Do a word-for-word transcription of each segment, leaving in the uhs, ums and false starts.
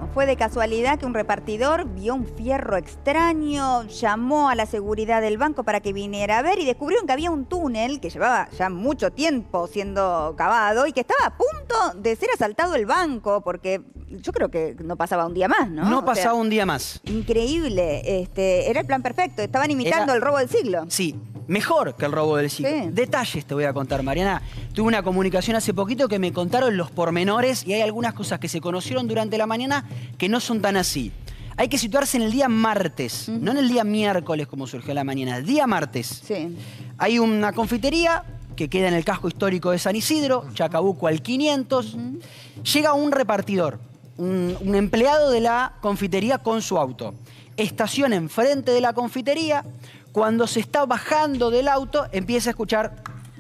fue de casualidad que un repartidor vio un fierro extraño, llamó a la seguridad del banco para que viniera a ver y descubrieron que había un túnel que llevaba ya mucho tiempo siendo cavado y que estaba a punto de ser asaltado el banco, porque yo creo que no pasaba un día más, ¿no? No o pasaba sea, un día más. Increíble. Este, era el plan perfecto. Estaban imitando Era... el robo del siglo. Sí, mejor que el robo del siglo. Sí. Detalles te voy a contar, Mariana. Tuve una comunicación hace poquito que me contaron los pormenores y hay algunas cosas que se conocieron durante la mañana que no son tan así. Hay que situarse en el día martes, uh-huh. no en el día miércoles como surgió la mañana, el día martes. Sí. Hay una confitería que queda en el casco histórico de San Isidro, Chacabuco al quinientos. Uh-huh. Llega un repartidor, un, un empleado de la confitería con su auto. Estaciona enfrente de la confitería. Cuando se está bajando del auto, empieza a escuchar...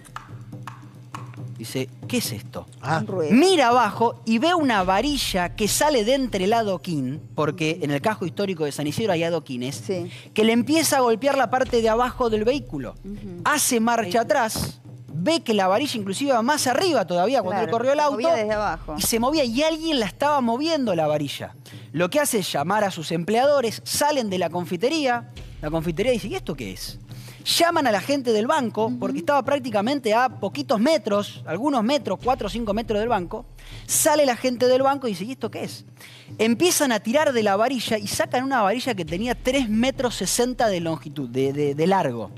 Dice, ¿qué es esto? Ah. Mira abajo y ve una varilla que sale de entre el adoquín, porque en el casco histórico de San Isidro hay adoquines, sí. que le empieza a golpear la parte de abajo del vehículo. Uh-huh. Hace marcha atrás, ve que la varilla inclusive va más arriba todavía cuando claro, él corrió el auto. Se movía desde abajo. Y se movía y alguien la estaba moviendo la varilla. Lo que hace es llamar a sus empleadores, salen de la confitería, la confitería dice, ¿y esto qué es? Llaman a la gente del banco, uh-huh. porque estaba prácticamente a poquitos metros, algunos metros, cuatro o cinco metros del banco. Sale la gente del banco y dice, ¿y esto qué es? Empiezan a tirar de la varilla y sacan una varilla que tenía tres metros sesenta de longitud, de, de, de largo.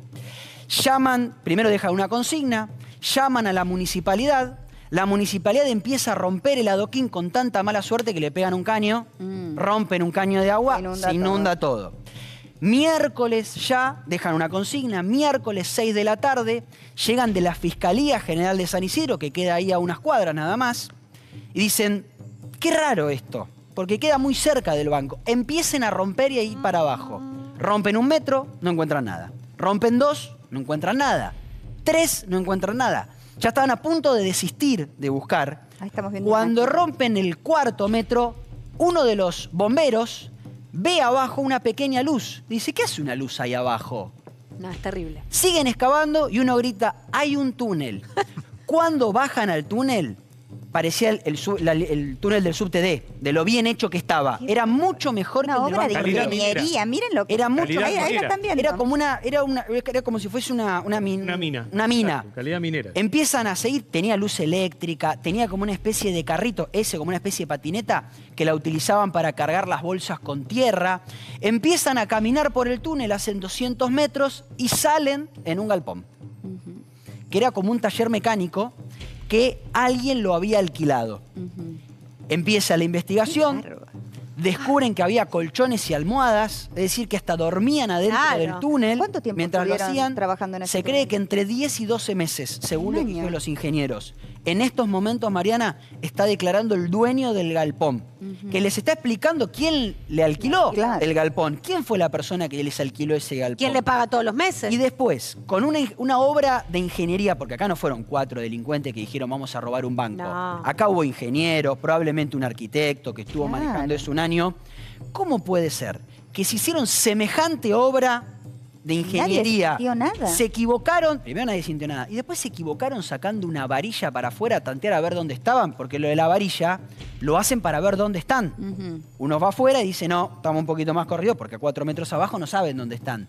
Llaman, primero dejan una consigna, llaman a la municipalidad. La municipalidad empieza a romper el adoquín con tanta mala suerte que le pegan un caño, mm. rompen un caño de agua, inunda se inunda todo. todo. Miércoles ya dejan una consigna, miércoles seis de la tarde, llegan de la Fiscalía General de San Isidro, que queda ahí a unas cuadras nada más, y dicen, qué raro esto, porque queda muy cerca del banco. Empiecen a romper y a ir para abajo. Rompen un metro, no encuentran nada. Rompen dos, no encuentran nada. Tres, no encuentran nada. Ya estaban a punto de desistir de buscar. Ahí estamos viendo. Cuando rompen el cuarto metro, uno de los bomberos ve abajo una pequeña luz. Dice, ¿qué hace una luz ahí abajo? No, es terrible. Siguen excavando y uno grita, hay un túnel. Cuando bajan al túnel, parecía el, el, la, el túnel del subte D, de lo bien hecho que estaba. Era mucho mejor una que el del obra banco. de ingeniería, miren lo que... Era mucho ahí, ahí también, era como una, era una, era como si fuese una, una, min, una mina. Una mina. Exacto, calidad minera. Empiezan a seguir, tenía luz eléctrica, tenía como una especie de carrito, ese como una especie de patineta, que la utilizaban para cargar las bolsas con tierra. Empiezan a caminar por el túnel, hacen doscientos metros y salen en un galpón. Uh-huh. Que era como un taller mecánico que alguien lo había alquilado. Uh-huh. Empieza la investigación, descubren que había colchones y almohadas, es decir, que hasta dormían adentro claro. del túnel. ¿Cuánto tiempo mientras lo hacían trabajando en ese Se túnel? cree que entre diez y doce meses, según lo que dijeron los ingenieros. En estos momentos, Mariana, está declarando el dueño del galpón, uh-huh. que les está explicando quién le alquiló claro. el galpón, quién fue la persona que les alquiló ese galpón. ¿Quién le paga todos los meses? Y después, con una, una obra de ingeniería, porque acá no fueron cuatro delincuentes que dijeron vamos a robar un banco. No. Acá hubo ingenieros, probablemente un arquitecto que estuvo claro. manejando eso un año. ¿Cómo puede ser que se hicieron semejante obra de ingeniería? Nadie sintió nada. Se equivocaron, primero nadie sintió nada, y después se equivocaron sacando una varilla para afuera a tantear a ver dónde estaban, porque lo de la varilla lo hacen para ver dónde están. Uh-huh. Uno va afuera y dice, no, estamos un poquito más corridos porque a cuatro metros abajo no saben dónde están.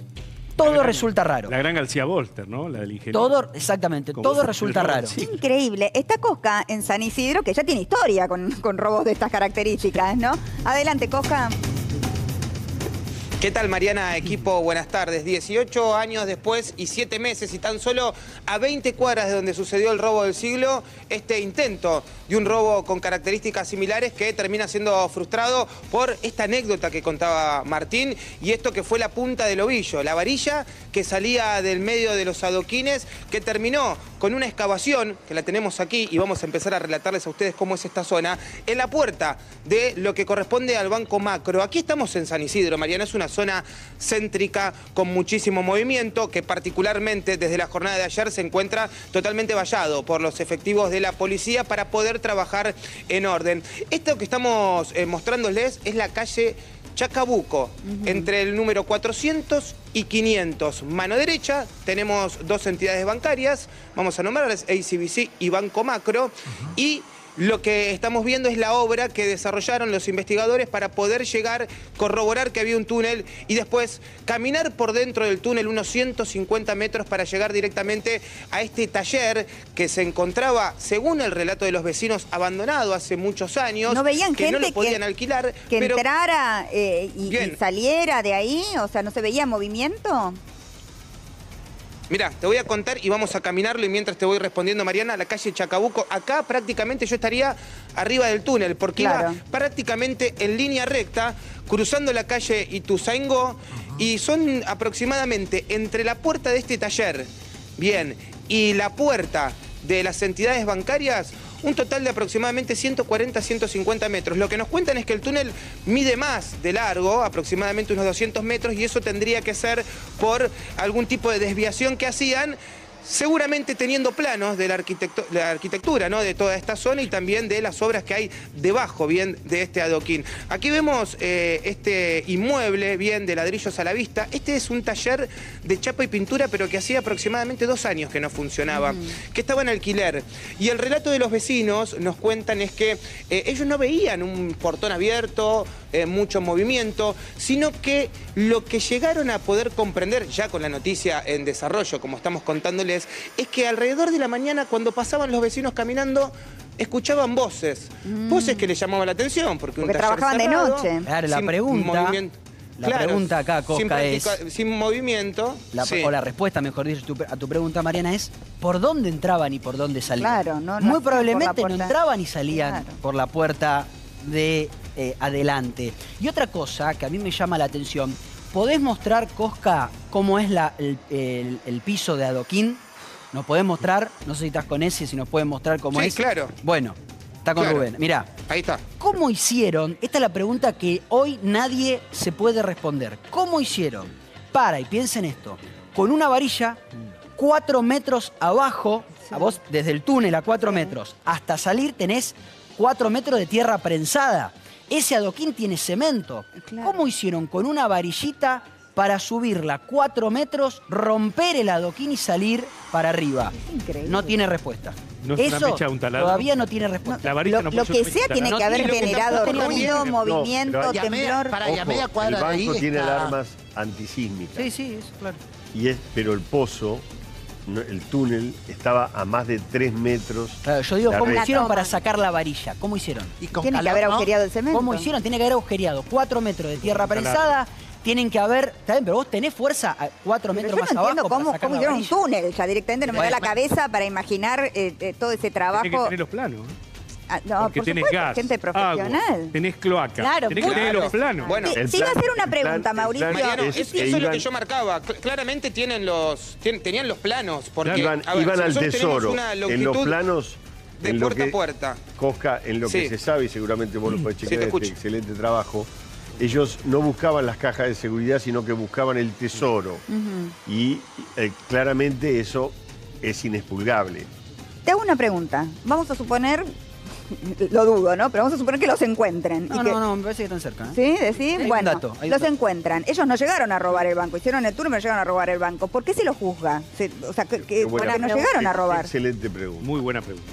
Todo gran, resulta raro. La gran García Bolster, ¿no? La del ingeniero. Todo, exactamente, Como todo resulta raro. Sí. Increíble. Está Cosca en San Isidro, que ya tiene historia con, con robos de estas características, ¿no? Adelante, Cosca. ¿Qué tal, Mariana? Equipo, buenas tardes. dieciocho años después y siete meses y tan solo a veinte cuadras de donde sucedió el robo del siglo, este intento de un robo con características similares que termina siendo frustrado por esta anécdota que contaba Martín y esto que fue la punta del ovillo, la varilla que salía del medio de los adoquines, que terminó con una excavación, que la tenemos aquí y vamos a empezar a relatarles a ustedes cómo es esta zona, en la puerta de lo que corresponde al Banco Macro. Aquí estamos en San Isidro, Mariana, es una zona céntrica con muchísimo movimiento que particularmente desde la jornada de ayer se encuentra totalmente vallado por los efectivos de la policía para poder trabajar en orden. Esto que estamos eh, mostrándoles es la calle Chacabuco, uh-huh. entre el número cuatrocientos y quinientos. Mano derecha tenemos dos entidades bancarias, vamos a nombrarles A C B C y Banco Macro, uh-huh. y lo que estamos viendo es la obra que desarrollaron los investigadores para poder llegar, corroborar que había un túnel y después caminar por dentro del túnel unos ciento cincuenta metros para llegar directamente a este taller que se encontraba, según el relato de los vecinos, abandonado hace muchos años. ¿No veían que gente no lo podían que, alquilar? que pero... entrara eh, y, y saliera de ahí? O sea, ¿no se veía movimiento? Mirá, te voy a contar y vamos a caminarlo y mientras te voy respondiendo, Mariana, la calle Chacabuco. Acá prácticamente yo estaría arriba del túnel porque claro. iba prácticamente en línea recta, cruzando la calle Ituzaingó, y son aproximadamente entre la puerta de este taller, bien, y la puerta de las entidades bancarias, un total de aproximadamente ciento cuarenta a ciento cincuenta metros. Lo que nos cuentan es que el túnel mide más de largo, aproximadamente unos doscientos metros, y eso tendría que ser por algún tipo de desviación que hacían, seguramente teniendo planos de la, arquitecto la arquitectura, ¿no?, de toda esta zona y también de las obras que hay debajo, bien, de este adoquín. Aquí vemos eh, este inmueble, bien, de ladrillos a la vista. Este es un taller de chapa y pintura, pero que hacía aproximadamente dos años que no funcionaba, mm. que estaba en alquiler. Y el relato de los vecinos nos cuentan es que eh, ellos no veían un portón abierto, eh, mucho movimiento, sino que lo que llegaron a poder comprender, ya con la noticia en desarrollo, como estamos contándoles, es que alrededor de la mañana, cuando pasaban los vecinos caminando, escuchaban voces. Mm. Voces que les llamaban la atención, porque, porque un taller trabajaban cerrado, de noche. Claro, la pregunta, la claro, pregunta acá, Cosca, es... Sin movimiento. La, sí. O la respuesta, mejor dicho, tu, a tu pregunta, Mariana, es ¿por dónde entraban y por dónde salían? Claro, no, no Muy probablemente no puerta... entraban y salían claro. por la puerta de eh, adelante. Y otra cosa que a mí me llama la atención, ¿podés mostrar, Cosca, cómo es la, el, el, el piso de adoquín? ¿Nos podés mostrar? No sé si estás con ese, si nos pueden mostrar cómo sí, es. claro. Bueno, está con claro. Rubén. Mirá. Ahí está. ¿Cómo hicieron? Esta es la pregunta que hoy nadie se puede responder. ¿Cómo hicieron? Para, y piensen esto, con una varilla, cuatro metros abajo, sí. a vos desde el túnel a cuatro sí. metros, hasta salir tenés cuatro metros de tierra prensada. Ese adoquín tiene cemento. Claro. ¿Cómo hicieron con una varillita para subirla cuatro metros, romper el adoquín y salir para arriba? Es increíble. No tiene respuesta. No es Eso una mecha, un taladro. Todavía no tiene respuesta. La varilla lo, no lo puede que ser sea tiene no que haber tiene generado que ruido, no, movimiento, pero temblor. media, para Ojo, y a media cuadra el banco de ahí tiene está... alarmas antisísmicas. Sí, sí, eso claro. Y es, pero el pozo, no, el túnel, estaba a más de tres metros. Claro, yo digo, La ¿cómo red. hicieron para sacar la varilla? ¿Cómo hicieron? Y con Tiene que calor, haber ¿no? agujereado el cemento. ¿Cómo hicieron? Tiene que haber agujereado cuatro metros de tierra prensada. Tienen que haber... Está bien, pero vos tenés fuerza a cuatro Pero metros yo más no abajo entiendo cómo, para sacar cómo la hicieron un varilla. túnel. Ya directamente no me da Bueno, la cabeza para imaginar eh, eh, todo ese trabajo. Tenés que tener los planos. Ah, no, Porque por tenés supuesto, gas, gente profesional. agua, tenés cloaca. Claro, tenés que muy- tener Claro. los planos. Bueno, Sí, El sí, iba a plan- hacer una el plan- pregunta, el Mauricio. plan Mariano, es eso que es lo iban- que yo marcaba. Cl- claramente tienen los, tien- tenían los planos. Porque, Iban, a ver, iban si al nosotros tenemos tesoro. una En los longitud planos, de en lo puerta que, a puerta. Cosca, en lo que Sí. se sabe, y seguramente vos lo podés Sí, chequear, te este escucho. excelente trabajo, ellos no buscaban las cajas de seguridad, sino que buscaban el tesoro. Y eh, claramente eso es inexpulgable. Te hago una pregunta. Vamos a suponer, lo dudo, ¿no? Pero vamos a suponer que los encuentren. No, y que, no, no, me parece que están cerca. ¿eh? ¿Sí? ¿Decís? Hay un Bueno, dato, hay un los dato. encuentran. Ellos no llegaron a robar el banco. Hicieron el turno, pero no llegaron a robar el banco. ¿Por qué se los juzga? Se- o sea, que, que- Qué buena porque no pregunta. llegaron a robar. Excelente pregunta. Muy buena pregunta.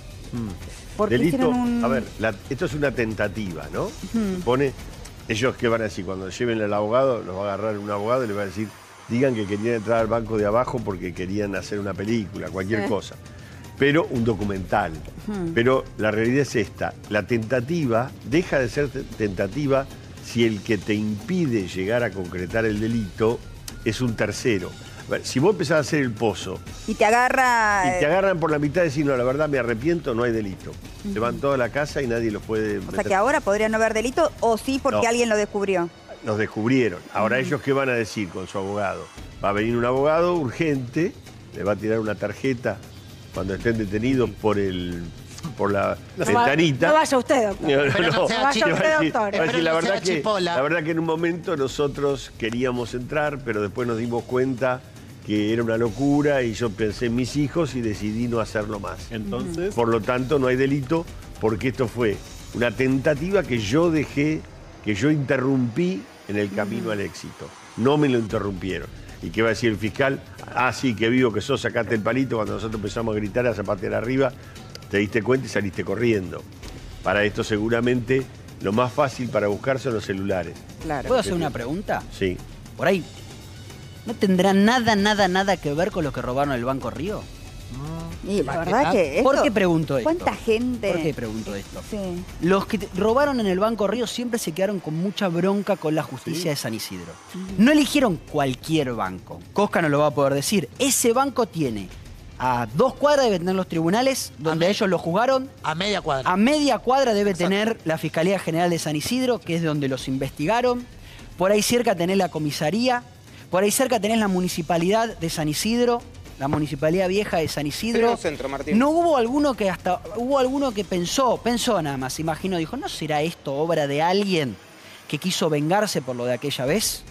Porque Delito, hicieron un... a ver, la- esto es una tentativa, ¿no? Pone, ellos qué van a decir, cuando lleven al abogado, los va a agarrar un abogado y le va a decir, digan que querían entrar al banco de abajo porque querían hacer una película, cualquier Sí. cosa. Pero un documental. Pero la realidad es esta, la tentativa deja de ser te- tentativa si el que te impide llegar a concretar el delito es un tercero. A ver, si vos empezás a hacer el pozo Y te agarra... y te agarran por la mitad y decís, no, la verdad me arrepiento, no hay delito. Se van toda la casa y nadie los puede... O sea meter. que ahora podría no haber delito o sí porque No. alguien lo descubrió. Nos descubrieron. Ahora ellos qué van a decir con su abogado. Va a venir un abogado urgente, le va a tirar una tarjeta cuando estén detenidos por el por la No va- ventanita. no vaya usted, doctor. No, no, Espero no sea no. chipo. Va a decir- doctor. va a decir, Espero la no verdad sea que chipola. la verdad que en un momento nosotros queríamos entrar, pero después nos dimos cuenta que era una locura y yo pensé en mis hijos y decidí no hacerlo más. Entonces, Por lo tanto, no hay delito porque esto fue una tentativa que yo dejé, que yo interrumpí en el camino al éxito. No me lo interrumpieron. ¿Y qué va a decir el fiscal? Ah, sí, que vivo que sos, sacate el palito cuando nosotros empezamos a gritar, a zapatear arriba. te diste cuenta y saliste corriendo. Para esto seguramente lo más fácil para buscar son los celulares. Claro. ¿Puedo hacer una pregunta? Sí. Por ahí, ¿no tendrá nada, nada, nada que ver con lo que robaron el Banco Río? Y la verdad que esto, ¿Por qué pregunto esto? ¿Cuánta gente? ¿Por qué pregunto esto? Sí. Los que te- robaron en el Banco Río siempre se quedaron con mucha bronca con la justicia de San Isidro. No eligieron cualquier banco. Cosca no lo va a poder decir. Ese banco tiene a dos cuadras debe tener los tribunales donde ellos lo juzgaron. A media cuadra. A media cuadra debe tener la Fiscalía General de San Isidro, que es de donde los investigaron. Por ahí cerca tenés la comisaría. Por ahí cerca tenés la Municipalidad de San Isidro, la Municipalidad Vieja de San Isidro. Pleno centro, Martín. No hubo alguno que hasta hubo alguno que pensó, pensó nada más, imagino, dijo, ¿no será esto obra de alguien que quiso vengarse por lo de aquella vez?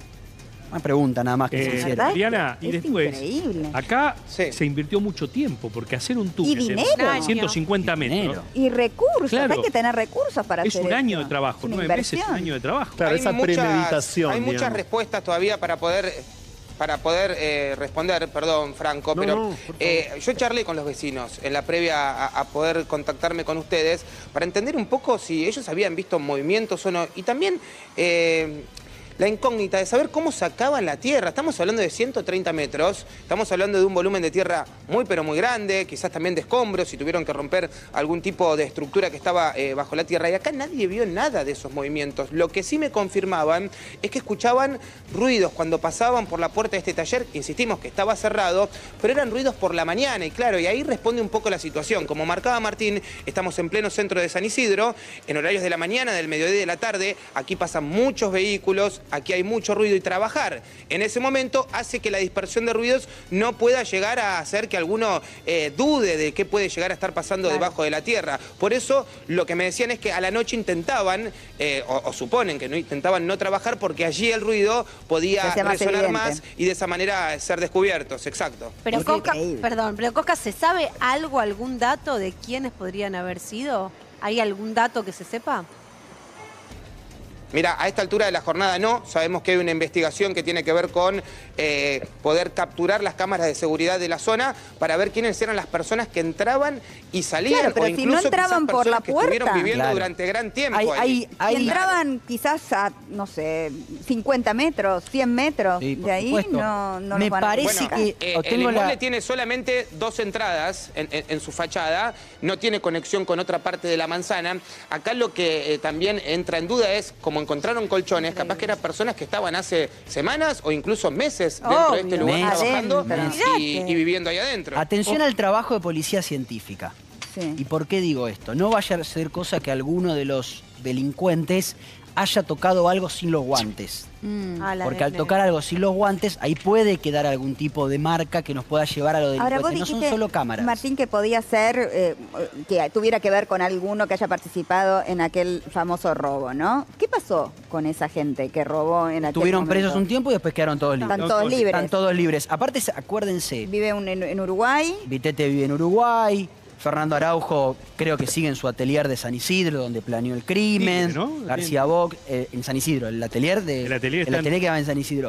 Una pregunta nada más que se Eh, hiciera. ¿verdad? Mariana, y Es después, increíble. acá Sí. se invirtió mucho tiempo, porque hacer un túnel Y de dinero. ciento cincuenta metros Dinero. Y recursos, Claro. hay que tener recursos para es hacer un año eso. de trabajo, Es una nueve meses, un inversión. año de trabajo. Claro, esa premeditación, Hay muchas digamos. respuestas todavía para poder para poder eh, responder, perdón, Franco, No, pero no, por favor. eh, yo charlé con los vecinos en la previa a, a poder contactarme con ustedes para entender un poco si ellos habían visto movimientos o no. Y también eh, la incógnita de saber cómo sacaban la tierra. Estamos hablando de ciento treinta metros, estamos hablando de un volumen de tierra muy pero muy grande, quizás también de escombros, si tuvieron que romper algún tipo de estructura que estaba eh, bajo la tierra. Y acá nadie vio nada de esos movimientos. Lo que sí me confirmaban es que escuchaban ruidos cuando pasaban por la puerta de este taller, insistimos que estaba cerrado, pero eran ruidos por la mañana. Y claro, y ahí responde un poco la situación. Como marcaba Martín, estamos en pleno centro de San Isidro, en horarios de la mañana, del mediodía y de la tarde. Aquí pasan muchos vehículos, aquí hay mucho ruido y trabajar en ese momento hace que la dispersión de ruidos no pueda llegar a hacer que alguno eh, dude de qué puede llegar a estar pasando Claro. debajo de la tierra. Por eso lo que me decían es que a la noche intentaban, eh, o, o suponen que no intentaban no trabajar porque allí el ruido Se podía hacía más resonar evidente. más y de esa manera ser descubiertos. Exacto. Pero Qué Cosca, increíble. perdón, pero Cosca, ¿se sabe algo, algún dato de quiénes podrían haber sido? ¿Hay algún dato que se sepa? Mira, a esta altura de la jornada no, sabemos que hay una investigación que tiene que ver con eh, poder capturar las cámaras de seguridad de la zona para ver quiénes eran las personas que entraban y salían, Claro, pero o si no incluso entraban quizás por la personas que estuvieron puerta. viviendo Claro. durante gran tiempo. Hay, ahí. hay, hay- Y entraban quizás a, no sé, cincuenta metros, cien metros. Sí, por de ahí supuesto. no, no Me los van a parece buscar. que- Eh, o el tengo inmueble la- tiene solamente dos entradas en, en- en su fachada, no tiene conexión con otra parte de la manzana. Acá lo que eh, también entra en duda es, como encontraron colchones, capaz que eran personas que estaban hace semanas o incluso meses dentro de este Obvio, lugar meses, trabajando meses. y, y viviendo ahí adentro. Atención al trabajo de policía científica. Sí. ¿Y por qué digo esto? No vaya a ser cosa que alguno de los delincuentes haya tocado algo sin los guantes. Mm. Ah, la Porque de- al tocar algo sin los guantes, ahí puede quedar algún tipo de marca que nos pueda llevar a lo Ahora vos delincuente. No son dijiste, solo cámaras. Martín, que podía ser, eh, que tuviera que ver con alguno que haya participado en aquel famoso robo, ¿no? ¿Qué pasó con esa gente que robó en aquel Tuvieron momento? presos un tiempo y después quedaron todos libres. Están todos libres. Están todos libres. Aparte, acuérdense, Vive un- en, en Uruguay. Vitete vive en Uruguay, Fernando Araujo creo que sigue en su atelier de San Isidro, donde planeó el crimen. Sigue, ¿no? García Bock, eh, en San Isidro, el atelier de El atelier el está en- atelier que va en San Isidro.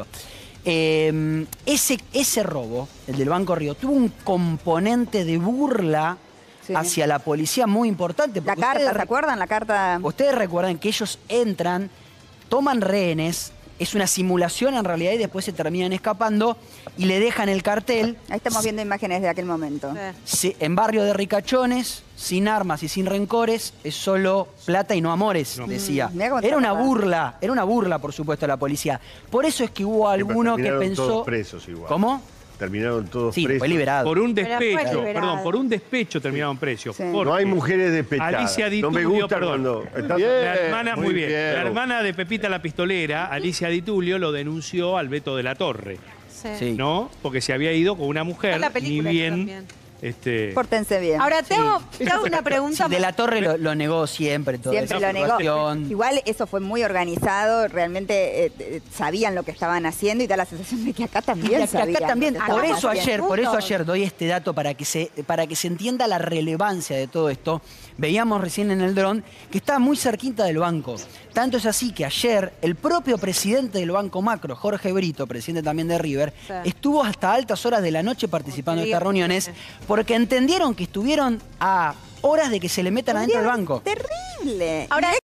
Eh, ese, ese robo, el del Banco Río, tuvo un componente de burla Sí. hacia la policía muy importante. La porque carta, ustedes ¿se acuerdan? La carta. Ustedes recuerdan que ellos entran, toman rehenes, es una simulación en realidad y después se terminan escapando y le dejan el cartel. Ahí estamos viendo imágenes de aquel momento. Sí. Sí, en barrio de ricachones, sin armas y sin rencores, es solo plata y no amores, No. decía. Mm, mirá cómo Era una está. burla, era una burla, por supuesto, a la policía. Por eso es que hubo alguno que terminaron pensó... todos presos igual. ¿Cómo? Terminaron todos Sí, presos. fue liberado. Por un Pero fue despecho, liberado. perdón, por un despecho terminaron precios. Sí. No hay mujeres despechadas. Alicia Di no me Tullio, gusta perdón. cuando... estás- Bien. La hermana, muy, muy bien. bien. La hermana de Pepita la Pistolera, Alicia Di Tullio, lo denunció al Beto de la Torre, Sí. Sí. ¿no? Porque se había ido con una mujer, Está la ni película bien, también. este, Pórtense bien. Ahora, te hago, te hago una pregunta. Sí, de la Torre lo, lo negó siempre. Toda Siempre esa lo negó. situación. Igual eso fue muy organizado, realmente eh, eh, sabían lo que estaban haciendo y da la sensación de que acá también Y acá sabían. también, lo que por estaban eso haciendo. ayer, por eso Puntos. ayer doy este dato para que se para que se entienda la relevancia de todo esto. Veíamos recién en el dron que está muy cerquita del banco. Tanto es así que ayer el propio presidente del Banco Macro, Jorge Brito, presidente también de River, Sí. estuvo hasta altas horas de la noche participando de estas Increíble. reuniones porque entendieron que estuvieron a horas de que se le metan adentro del banco. Terrible. Ahora,